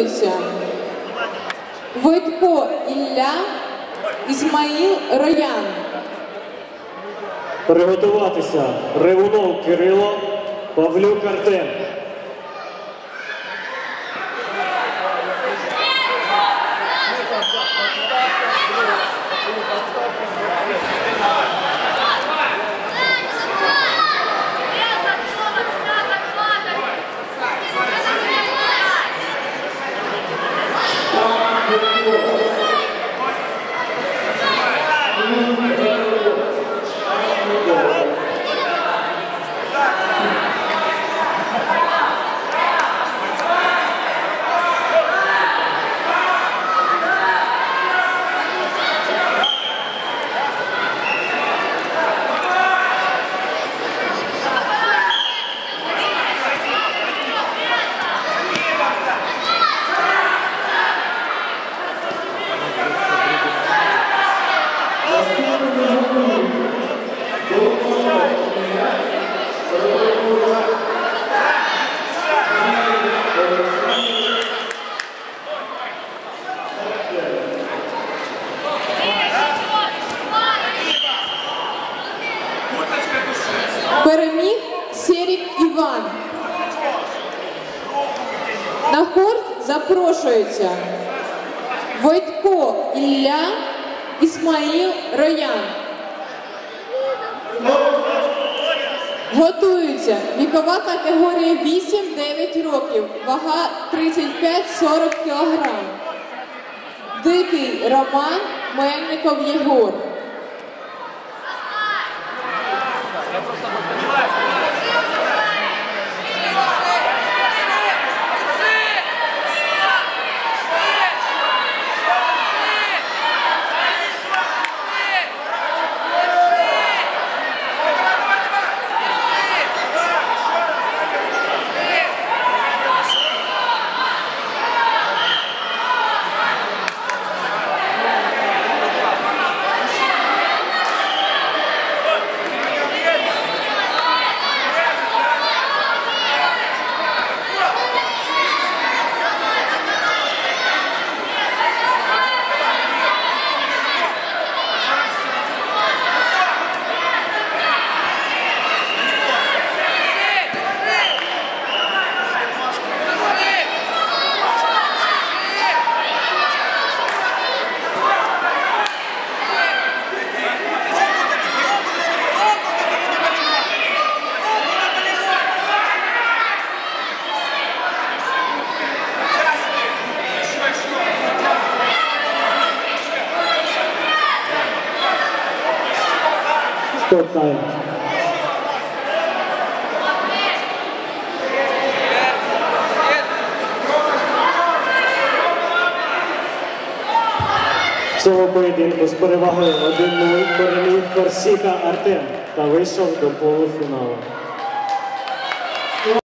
Войтко Ілля, Ізмаїл Роян. Приготуватися. Ревунов Кирило, Павлюк Артем. Переміг Серік Іван. На корт запрошується Войтко Ілля, Ізмаїл Роян. Готуються. Вікова категорія 8-9 років. Вага 35-40 кг. Дикий Роман, Мельников Єгор. Стоп-тайм. В цьому поєдинку з перевагою 1-0 переміг Корсіка Артем та вийшов до полуфіналу.